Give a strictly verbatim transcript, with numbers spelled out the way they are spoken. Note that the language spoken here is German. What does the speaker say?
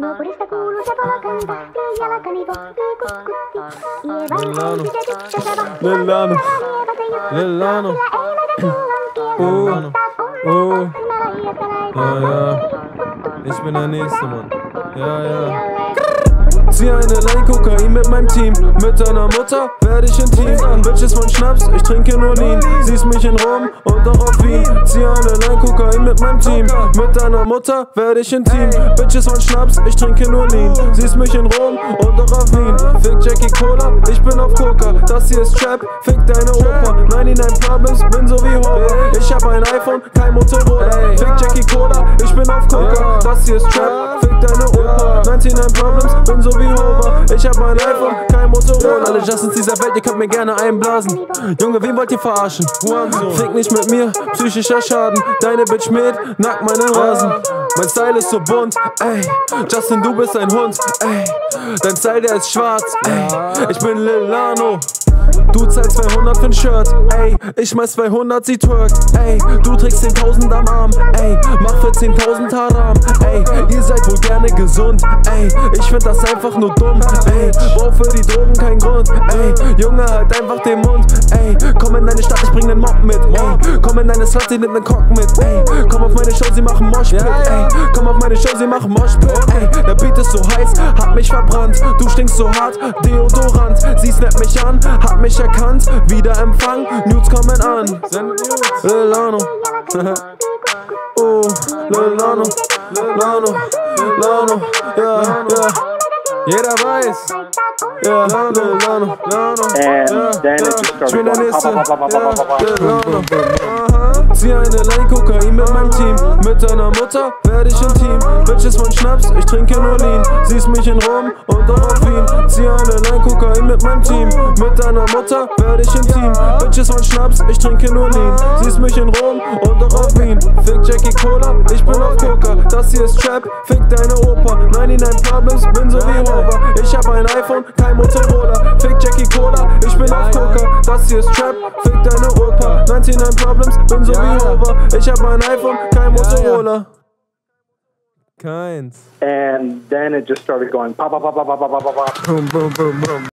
Lillano, Lillano, Lillano, oh, oh, ja, ja, ich bin der Nächste, Mann, ja, ja. Zieh eine Line Kokain mit meinem Team. Mit deiner Mutter werde ich intim. Bitches von Schnaps, ich trinke nur Lean. Siehst mich in Rom und auch auf Wien. Zieh eine Line Kokain mit meinem Team. Mit deiner Mutter werde ich intim. Bitches von Schnaps, ich trinke nur Lean. Siehst mich in Rom und auch auf Wien. Fick Jackie Cola, ich bin auf Coca. Das hier ist Trap, fick deine Opa. neunundneunzig Problems, bin so wie Homer. Ich hab ein iPhone, kein Motorola. Fick Jackie Cola, ich bin auf Coca. Das hier ist Trap, fick deine Opa. neunundneunzig Problems, bin so wie Homer. Ich hab ein iPhone, kein Motorroller. Alle Justins dieser Welt, ihr könnt mir gerne einblasen. Junge, wen wollt ihr verarschen? Fick nicht mit mir, psychischer Schaden. Deine Bitch mit, nackt meinen Rasen. Mein Style ist so bunt, ey. Justin, du bist ein Hund, ey. Dein Style, der ist schwarz, ey. Ich bin Lillano. Du zahlst zweihundert für'n Shirt, ey. Ich schmeiß zweihundert, sie twerkt, ey. Du trägst zehntausend am Arm, ey. Mach für zehntausend Haram, ey. Ihr seid wohl gerne gesund, ey. Ich find das einfach nur dumm, ey. Brauch für die Drogen keinen Grund, ey. Junge, halt einfach den Mund, ey. Komm in deine Stadt, ich bring nen Mob mit, ey. Komm in deine Slut, sie nimmt nen Cock mit, ey. Komm auf meine Show, sie machen Moshpit, ey. Komm auf meine Show, sie machen Moshpit, ey. Der Beat ist so heiß, hat mich verbrannt. Du stinkst so hart, Deodorant. Sie snappt mich an, hat mich erkannt. Wieder Empfang, Nudes kommen an. Lillano, oh, Lillano, Lillano, Lillano, ja, ja. Jeder weiß, ja, Lillano, Lillano, ja, ich bin der Nächste, ja, Lillano. Zieh eine Line Kokain mit meinem Team. Mit deiner Mutter werde ich intim. Bitches von Schnaps, ich trinke nur Lean. Siehst mich in Rom und auch auf Wien. Zieh eine Line Kokain mit meinem Team. Mit deiner Mutter werde ich intim. Bitches von Schnaps, ich trinke nur Lean. Siehst mich in Rom und auch auf Wien. Fick Jackie Cola, ich bin auf Coca. Das hier ist Trap, fick deine Opa. neunundneunzig Problems, bin so wie Homer. Ich hab ein iPhone, kein Motorola. Fick Jackie Cola, ich bin auf Coca. Das hier ist Trap, fick deine Opa. neunundneunzig Problems, bin so wie Homer. Ich hab ein iPhone, kein Motorola. Keins. And then it just started going pop, pop, pop, pop, pop, pop, pop. Boom, boom, boom, boom.